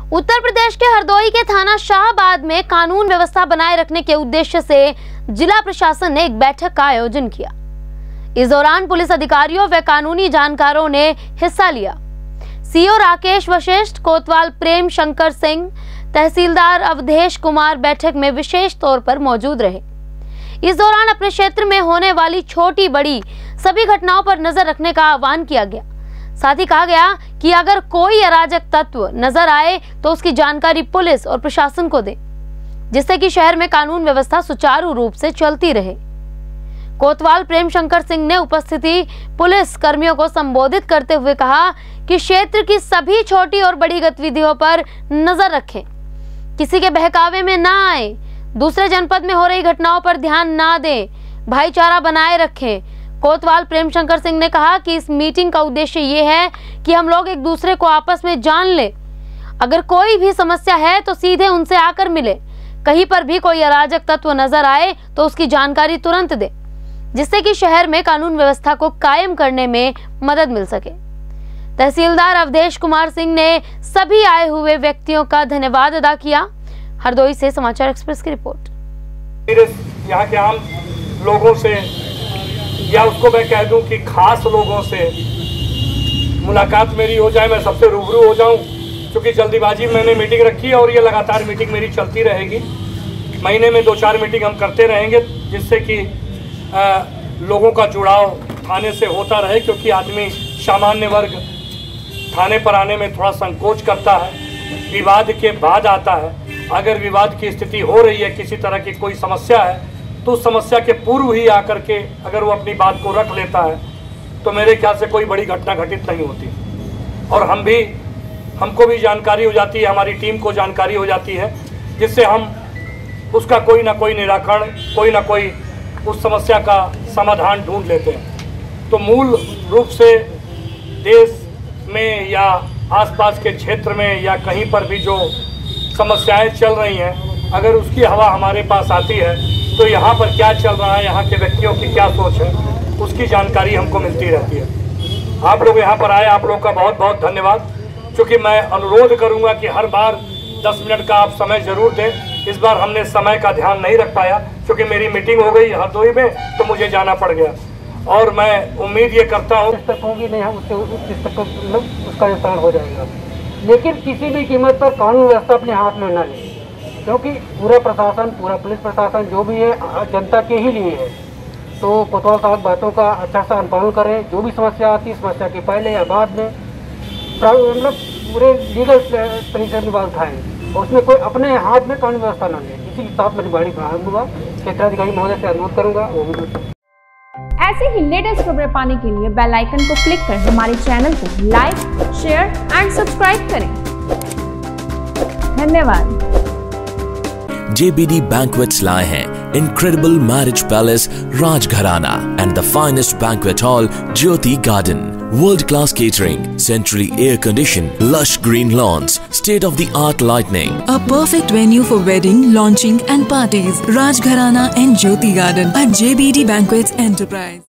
उत्तर प्रदेश के हरदोई के थाना शाहबाद में कानून व्यवस्था बनाए रखने के उद्देश्य से जिला प्रशासन ने एक बैठक का आयोजन किया। इस दौरान पुलिस अधिकारियों व कानूनी जानकारों ने हिस्सा लिया। सीओ राकेश वशिष्ठ, कोतवाल प्रेम शंकर सिंह, तहसीलदार अवधेश कुमार बैठक में विशेष तौर पर मौजूद रहे। इस दौरान अपने क्षेत्र में होने वाली छोटी बड़ी सभी घटनाओं पर नजर रखने का आह्वान किया गया। साथ ही कहा गया कि अगर कोई अराजक तत्व नजर आए तो उसकी जानकारी पुलिस और प्रशासन को दे, जिससे कि शहर में कानून व्यवस्था सुचारू रूप से चलती रहे। कोतवाल प्रेम शंकर सिंह ने उपस्थिति पुलिस कर्मियों को संबोधित करते हुए कहा कि क्षेत्र की सभी छोटी और बड़ी गतिविधियों पर नजर रखें, किसी के बहकावे में ना आए, दूसरे जनपद में हो रही घटनाओं पर ध्यान ना दें, भाईचारा बनाए रखें। कोतवाल प्रेम शंकर सिंह ने कहा कि इस मीटिंग का उद्देश्य ये है कि हम लोग एक दूसरे को आपस में जान ले। अगर कोई भी समस्या है तो सीधे उनसे आकर मिले। कहीं पर भी कोई अराजक तत्व नजर आए तो उसकी जानकारी तुरंत दे, जिससे कि शहर में कानून व्यवस्था को कायम करने में मदद मिल सके। तहसीलदार अवधेश कुमार सिंह ने सभी आए हुए व्यक्तियों का धन्यवाद अदा किया। हरदोई से समाचार एक्सप्रेस की रिपोर्ट। यहाँ के आम लोगों से या उसको मैं कह दूं कि खास लोगों से मुलाकात मेरी हो जाए, मैं सबसे रूबरू हो जाऊं, क्योंकि जल्दीबाजी में मैंने मीटिंग रखी है और ये लगातार मीटिंग मेरी चलती रहेगी। महीने में 2-4 मीटिंग हम करते रहेंगे, जिससे कि लोगों का जुड़ाव थाने से होता रहे, क्योंकि आदमी सामान्य वर्ग थाने पर आने में थोड़ा संकोच करता है, विवाद के बाद आता है। अगर विवाद की स्थिति हो रही है, किसी तरह की कोई समस्या है, तो उस समस्या के पूर्व ही आकर के अगर वो अपनी बात को रख लेता है तो मेरे ख्याल से कोई बड़ी घटना घटित नहीं होती। और हमको भी जानकारी हो जाती है, हमारी टीम को जानकारी हो जाती है, जिससे हम उसका कोई ना कोई निराकरण, कोई ना कोई उस समस्या का समाधान ढूंढ लेते हैं। तो मूल रूप से देश में या आसपास के क्षेत्र में या कहीं पर भी जो समस्याएं चल रही हैं, अगर उसकी हवा हमारे पास आती है तो यहाँ पर क्या चल रहा है, यहाँ के व्यक्तियों की क्या सोच है, उसकी जानकारी हमको मिलती रहती है। आप लोग यहाँ पर आए, आप लोग का बहुत बहुत धन्यवाद। क्योंकि मैं अनुरोध करूँगा कि हर बार 10 मिनट का आप समय जरूर दें। इस बार हमने समय का ध्यान नहीं रख पाया, क्योंकि मेरी मीटिंग हो गई हरदोई में, तो मुझे जाना पड़ गया। और मैं उम्मीद ये करता हूँ नहीं, हम उसका निस्तारण हो जाएगा, लेकिन किसी भी कीमत पर कानून व्यवस्था अपने हाथ में न ले, क्योंकि पूरा प्रशासन, पूरा पुलिस प्रशासन जो भी है जनता के ही लिए है। तो कोतवाल साहब बातों का अच्छा सा अनुपालन करें। जो भी समस्या आती है, समस्या के पहले या बाद में मतलब पूरे लीगल तरीके से बात उठाएं, और उसमें कोई अपने हाथ में कानून व्यवस्था न ले। इसी के साथ मेरी बड़ी दूंगा, क्षेत्राधिकारी महोदय से अनुरोध करूँगा। ऐसे ही लेटेस्ट खबरें पाने के लिए बेल आइकन को क्लिक कर हमारे चैनल को लाइक, शेयर एंड सब्सक्राइब करें। धन्यवाद। JBD Banquets लाए हैं incredible marriage palace Rajgharana and the finest banquet hall Jyoti Garden. World-class catering, centrally air-conditioned, lush green lawns, state-of-the-art lighting. A perfect venue for wedding, launching and parties. Rajgharana and Jyoti Garden at JBD Banquets Enterprise.